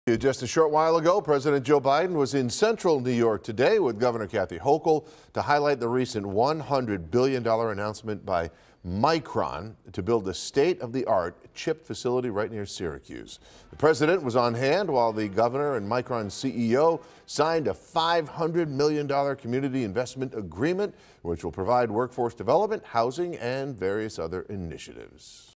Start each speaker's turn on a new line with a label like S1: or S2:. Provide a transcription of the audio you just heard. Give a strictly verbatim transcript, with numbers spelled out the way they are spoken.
S1: Just a short while ago, President Joe Biden was in central New York today with Governor Kathy Hochul to highlight the recent one hundred billion dollars announcement by Micron to build a state-of-the-art chip facility right near Syracuse. The president was on hand while the governor and Micron C E O signed a five hundred million dollars community investment agreement, which will provide workforce development, housing, and various other initiatives.